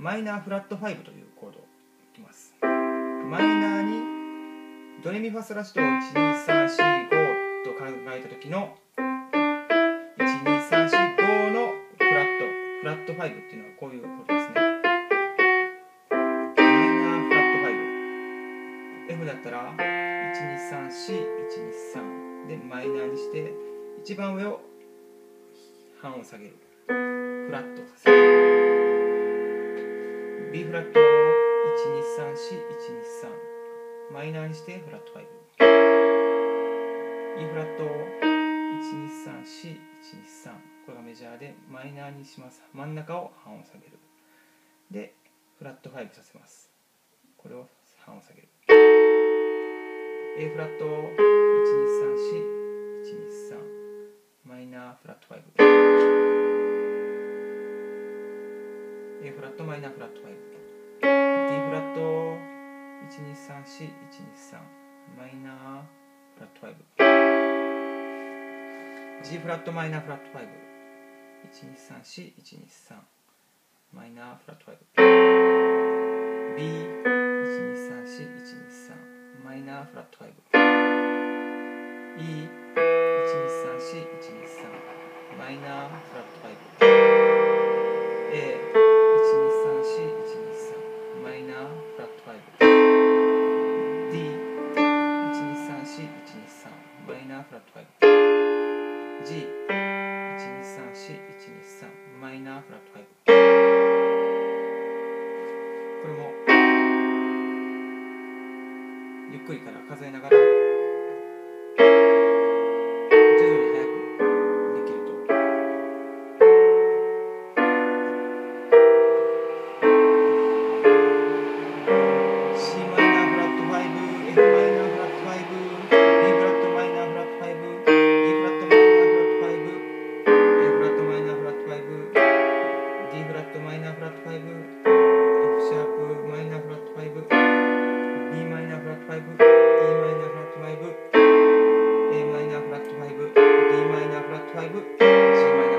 マイナーフラット5というコードをいきます。マイナーにドレミファソラシドを12345と考えた時の12345のフラット5っていうのはこういうことですね。マイナーフラット5。F だったら1234123でマイナーにして一番上を半音下げる。フラットさせる。B フラットを1234123マイナーにしてフラット5。E フラットを1234123これがメジャーでマイナーにします。真ん中を半音下げる。でフラット5させます。これを半音下げる。A フラットを1234123マイナーフラット5。A フラットマイナーフラット5。D フラット1234123マイナーフラット5。G フラットマイナーフラット5。1234123マイナーフラット5。B 1234123マイナーフラット5。E 1234123マイナーフラット5。A 1234123マイナーフラット5。D 1234123マイナーフラット5。G 1234123マイナーフラット5。これもゆっくりから数えながら徐々に速くできると。C マイナーフラット5、F マイナーフラット5、B フラットマイナーフラット5、E フラットマイナーフラット5、A フラットマイナーフラット5、D フラットマイナーフラット5、F シャープマイナーフラット5、B マイナーフラット5、E マイナーフラット5、A マイナーフラット5、D マイナーフラット5、G マイナーフラット5。